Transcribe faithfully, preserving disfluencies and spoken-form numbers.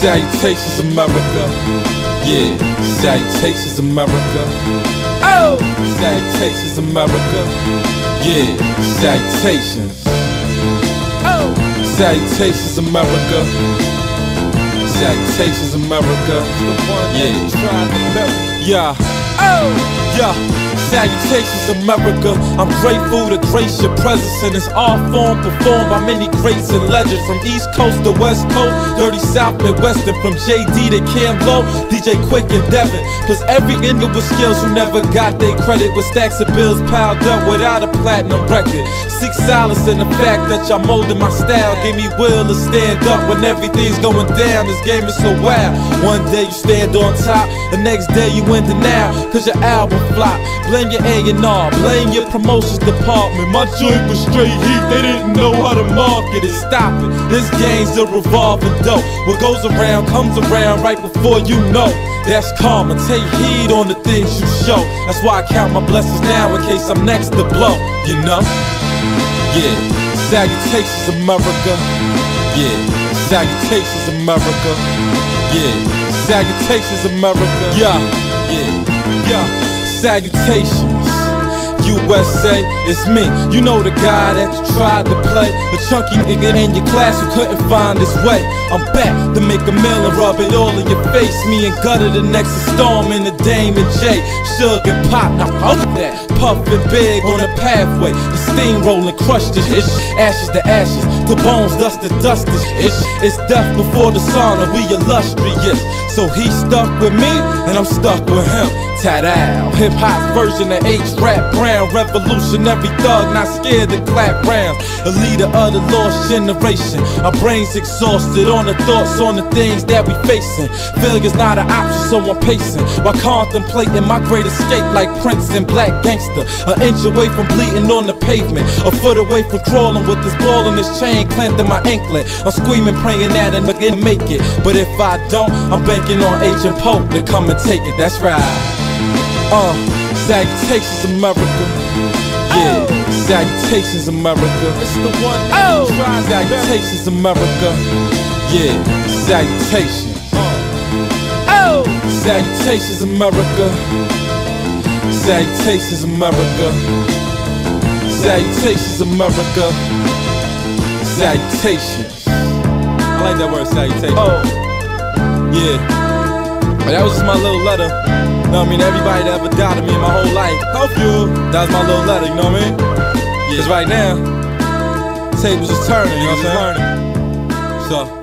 Salutations, America. Yeah, salutations, America. Oh, salutations, America. Yeah, salutations. Oh, salutations, America. Salutations, America. Yeah, yeah. Oh, yeah. Salutations, America. I'm grateful to grace your presence in this art form performed by many greats and legends from East Coast to West Coast, Dirty South and Western, from J D to Cam Low, D J Quick and Devin. Plus every nigga with skills who never got their credit, with stacks of bills piled up without a platinum record. Seek solace in the fact that y'all molded my style, gave me will to stand up when everything's going down. This game is so wild. One day you stand on top, the next day you in denial, cause your album flop. Blame your A and R, blame your promotions department. My joint was straight heat, they didn't know how to market it. Stop it, this game's a revolving dope. What goes around comes around right before you know. That's karma, take heed on the things you show. That's why I count my blessings now in case I'm next to blow, you know? Yeah, salutations, America. Yeah, salutations, America. Yeah, salutations, America. Yeah, yeah, yeah. Salutations, U S A, it's me. You know the guy that you tried to play, a chunky nigga in your class who couldn't find his way. I'm back to make a meal and rub it all in your face. Me and Gutter the next Storm in the Dame and J, Suge and Pop. Now fuck that, puffin' big on the pathway. The steam rolling, crushed this ish, ashes to ashes, to bones, dust to dust this ish. It's death before the sauna, we illustrious. So he stuck with me, and I'm stuck with him. Tat-ow, hip-hop version of H-Rap Brown, revolutionary thug, not scared to clap rounds. A leader of the lost generation. Our brains exhausted on the thoughts on the things that we facing. Failure's not an option, so I'm pacing while contemplating my great escape like Prince and Black Gangster. An inch away from bleeding on the pavement, a foot away from crawling with this ball and this chain clamped in my anklet. I'm screaming, praying that I'm gonna make it, but if I don't, I'm banking on H and Pope to come and take it. That's right. Uh, salutations, America. Yeah, salutations, America. It's the one. Oh, salutations, America. Yeah, salutations. Oh, salutations, America. Salutations, America. Salutations, America. Salutations. I like that word, salutation. Oh, yeah. That was just my little letter. You know what I mean? Everybody that ever doubted me in my whole life, help you. That was my little letter, you know what I mean? Yeah. Cause right now, tables is turning, you know what I'm saying? So